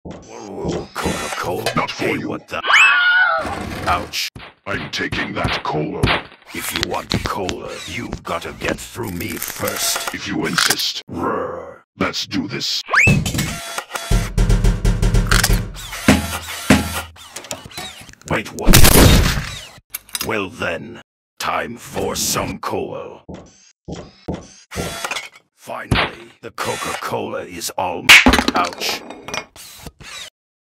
Whoa, Coca-Cola. Not for Hey, you. what the? Ouch. I'm taking that cola. If you want cola, you've got to get through me first. If you insist. Roar. Let's do this. Wait, what? Well then, time for some cola. Finally, the Coca-Cola is all. Ouch.